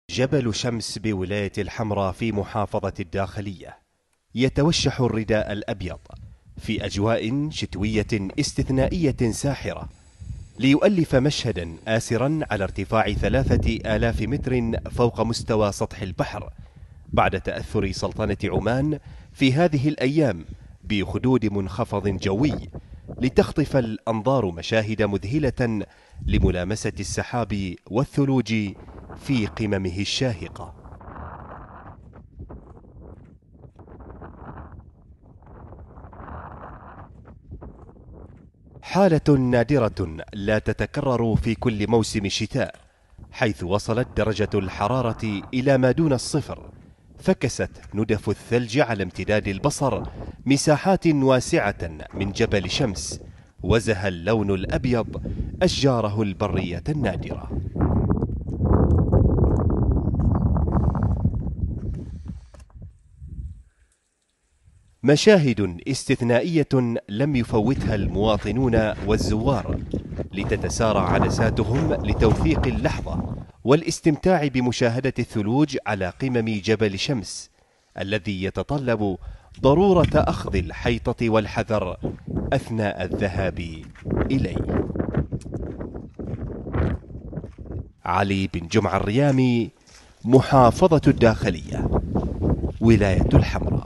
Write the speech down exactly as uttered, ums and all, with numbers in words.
جبل شمس بولاية الحمراء في محافظة الداخلية يتوشح الرداء الأبيض في أجواء شتوية استثنائية ساحرة، ليؤلف مشهدا آسرا على ارتفاع ثلاثة آلاف متر فوق مستوى سطح البحر، بعد تأثر سلطنة عمان في هذه الأيام بخدود منخفض جوي، لتخطف الأنظار مشاهد مذهلة لملامسة السحاب والثلوج في قممه الشاهقة. حالة نادرة لا تتكرر في كل موسم شتاء، حيث وصلت درجة الحرارة إلى ما دون الصفر، فكست ندف الثلج على امتداد البصر مساحات واسعة من جبل شمس، وزه اللون الأبيض أشجاره البرية النادرة. مشاهد استثنائية لم يفوتها المواطنون والزوار، لتتسارع عدساتهم لتوثيق اللحظة والاستمتاع بمشاهدة الثلوج على قمم جبل شمس، الذي يتطلب ضرورة أخذ الحيطة والحذر أثناء الذهاب إليه. علي بن جمعة الريامي، محافظة الداخلية، ولاية الحمراء.